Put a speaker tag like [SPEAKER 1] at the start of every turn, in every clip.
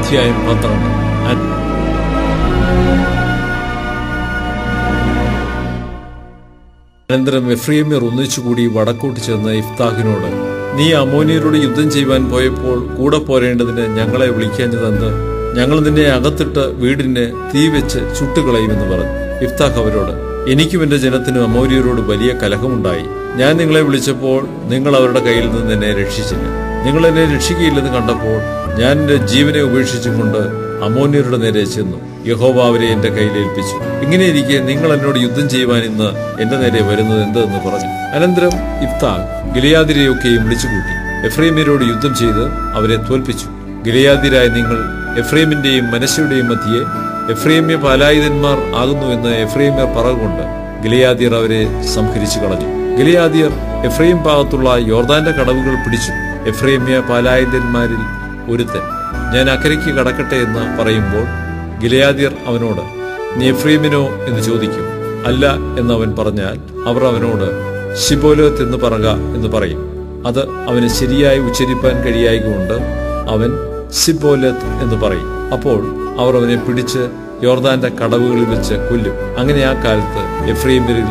[SPEAKER 1] അധ്യായം 12. അനന്തരം എഫ്രയീമ്യർ ഒന്നിച്ചുകൂടി വടക്കോട്ട് ചെന്ന് യിഫ്താഹിനോട്, നീ അമ്മോന്യരോട് യുദ്ധം ചെയ്യുവാൻ പോയപ്പോൾ കൂടെ പോരേണ്ടതിന് ഞങ്ങളെ വിളിക്കാഞ്ഞതെന്ത്? ഞങ്ങൾ നിന്നെ അകത്തിട്ട് വീടിന് തീ വെച്ച് ചുട്ടുകളയുമെന്ന് പറഞ്ഞു. യിഫ്താഹ് അവരോട്, എനിക്കും എന്റെ ജനത്തിനും അമ്മോന്യരോട് വലിയ കലഹമുണ്ടായി. ഞാൻ നിങ്ങളെ വിളിച്ചപ്പോൾ നിങ്ങൾ അവരുടെ കയ്യിൽ നിന്ന് എന്നെ രക്ഷിച്ചില്ല. നിങ്ങൾ എന്നെ രക്ഷിക്കുകയില്ലെന്ന് കണ്ടപ്പോൾ ഞാൻ എന്റെ ജീവനെ ഉപേക്ഷിച്ചും കൊണ്ട് അമ്മോന്യരുടെ നേരെ ചെന്നു. യഹോവ അവരെ എന്റെ കയ്യിലേൽപ്പിച്ചു. ഇങ്ങനെയിരിക്കെ നിങ്ങൾ എന്നോട് യുദ്ധം ചെയ്യുവാൻ ഇന്ന് എന്റെ നേരെ വരുന്നത് എന്തെന്ന് പറഞ്ഞു. അനന്തരം യിഫ്താഹ് ഗിലെയാദ്യരെയൊക്കെയും വിളിച്ചുകൂട്ടി എഫ്രയീമ്യരോട് യുദ്ധം ചെയ്ത് അവരെ തോൽപ്പിച്ചു. ഗിലെയാദ്യരായ നിങ്ങൾ എഫ്രയീമിന്റെയും മനശ്ശെയുടെയും മധ്യേ എഫ്രയീമ്യ പാലായുധന്മാർ ആകുന്നുവെന്ന് എഫ്രയീമ്യർ പറകൊണ്ട് ഗിലെയാദ്യർ അവരെ സംഹരിച്ചു കളഞ്ഞു. ഗിലെയാദ്യർ എഫ്രയീം ഭാഗത്തുള്ള യോർദാന്റെ കടവുകൾ പിടിച്ചു. എഫ്രയീമ്യ പാലായുധന്മാരിൽ ഒരുത്തൻ, ഞാൻ അക്കരയ്ക്ക് കടക്കട്ടെ എന്ന് പറയുമ്പോൾ ഗിലെയാദ്യർ അവനോട്, നീ എഫ്രയീമിനോ എന്ന് ചോദിക്കും. അല്ല എന്നവൻ പറഞ്ഞാൽ അവർ അവനോട് ശിബോലോത്ത് എന്ന് പറക എന്ന് പറയും. അത് അവന് ശരിയായി ഉച്ചരിപ്പാൻ കഴിയായകൊണ്ട് അവൻ സിബോലത്ത് എന്ന് പറയും. അപ്പോൾ അവർ അവനെ പിടിച്ച് യോർദാന്റെ കടവുകളിൽ വെച്ച് കൊല്ലും. അങ്ങനെ ആ കാലത്ത് എഫ്രയീമ്യരിൽ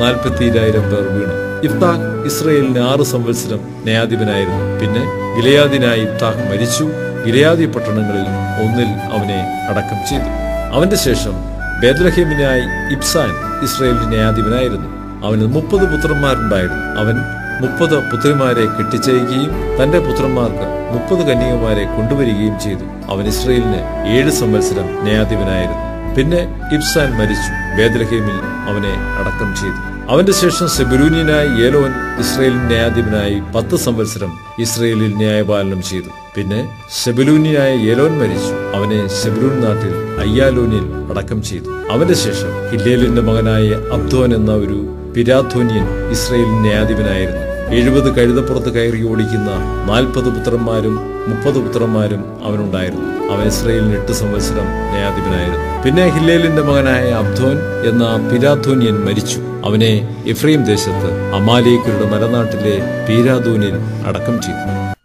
[SPEAKER 1] 42,000 പേർ വീണു. യിഫ്താഹ് ഇസ്രായേലിന് 6 സംവത്സരം ന്യായാധിപനായിരുന്നു. പിന്നെ ഗിലെയാദിനായ യിഫ്താഹ് മരിച്ചു. ഗിലെയാദി പട്ടണങ്ങളിൽ ഒന്നിൽ അവനെ അടക്കം ചെയ്തു. അവന്റെ ശേഷം ബേത്ലഹേമിനായി ഇബ്സാൻ ഇസ്രായേലിന്റെ ന്യായാധിപനായിരുന്നു. അവന് 30 പുത്രന്മാരുണ്ടായിരുന്നു. അവൻ 30 പുത്രിമാരെ കെട്ടിച്ചയക്കുകയും തന്റെ പുത്രന്മാർക്ക് 30 കന്യകമാരെ കൊണ്ടുവരികയും ചെയ്തു. അവൻ ഇസ്രായേലിന് 7 സംവത്സരം ന്യായാധിപനായിരുന്നു. പിന്നെ ഇബ്സാൻ മരിച്ചു. ബേത്ലഹേമിൽ അവനെ അടക്കം ചെയ്തു. അവന്റെ ശേഷം സെബുലൂന്യനായ ഏലോൻ ഇസ്രായേലിന്റെ ന്യായാധിപനായി 10 സംവത്സരം ഇസ്രായേലിൽ ന്യായപാലനം ചെയ്തു. പിന്നെ സെബുലൂന്യനായ ഏലോൻ മരിച്ചു. അവനെ സെബുലൂൻ നാട്ടിൽ അയ്യാലോനിൽ അടക്കം ചെയ്തു. അവന്റെ ശേഷം ഹില്ലേലിന്റെ മകനായ അബ്ദോൻ എന്ന ഒരു പിരാഥോന്യൻ ഇസ്രായേലിന്റെ ന്യായാധിപനായിരുന്നു. 70 കഴുതപ്പുറത്ത് കയറി ഓടിക്കുന്ന 40 പുത്രന്മാരും 30 പുത്രന്മാരും അവനുണ്ടായിരുന്നു. അവൻ ഇസ്രായേലിന് 8 സംവത്സരം ന്യായാധിപനായിരുന്നു. പിന്നെ ഹില്ലേലിന്റെ മകനായ അബ്ദോൻ എന്ന പിരാഥോന്യൻ മരിച്ചു. അവനെ എഫ്രയീം ദേശത്ത് അമാലേക്യരുടെ മലനാട്ടിലെ പീരാദൂനിൽ അടക്കം ചെയ്തു.